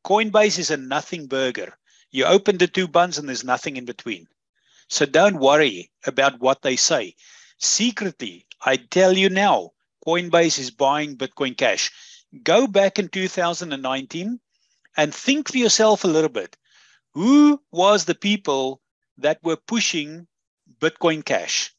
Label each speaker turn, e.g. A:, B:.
A: Coinbase is a nothing burger. You open the two buns and there's nothing in between. So don't worry about what they say. Secretly, I tell you now, Coinbase is buying Bitcoin Cash. Go back in 2019 and think for yourself a little bit. Who was the people that were pushing Bitcoin Cash?